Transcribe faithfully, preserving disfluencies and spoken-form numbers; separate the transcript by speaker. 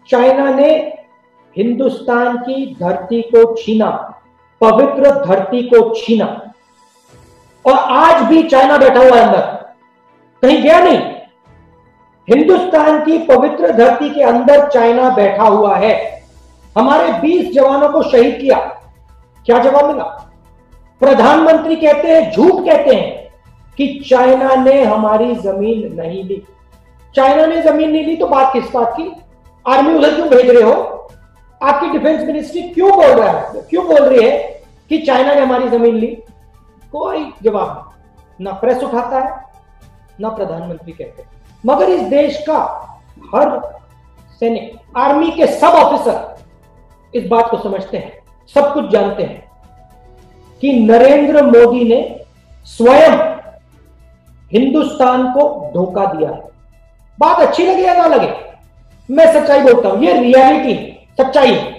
Speaker 1: China ने हिंदुस्तान की धरती को छीना, पवित्र धरती को छीना, और आज भी चाइना बैठा हुआ है अंदर, कहीं गया नहीं। हिंदुस्तान की पवित्र धरती के अंदर चाइना बैठा हुआ है। हमारे बीस जवानों को शहीद किया, क्या जवाब मिला? प्रधानमंत्री कहते हैं, झूठ कहते हैं कि चाइना ने हमारी जमीन नहीं ली। चाइना ने जमीन नहीं ली तो बात किस बात की? आर्मी उधर क्यों भेज रहे हो? आपकी डिफेंस मिनिस्ट्री क्यों बोल रहा है, क्यों बोल रही है कि चाइना ने हमारी जमीन ली? कोई जवाब नहीं, ना प्रेस उठाता है ना प्रधानमंत्री कहते हैं। मगर इस देश का हर सैनिक, आर्मी के सब ऑफिसर इस बात को समझते हैं, सब कुछ जानते हैं कि नरेंद्र मोदी ने स्वयं हिंदुस्तान को धोखा दिया है। बात अच्छी लगे या ना लगे, मैं सच्चाई बोलता हूं, ये रियलिटी सच्चाई है।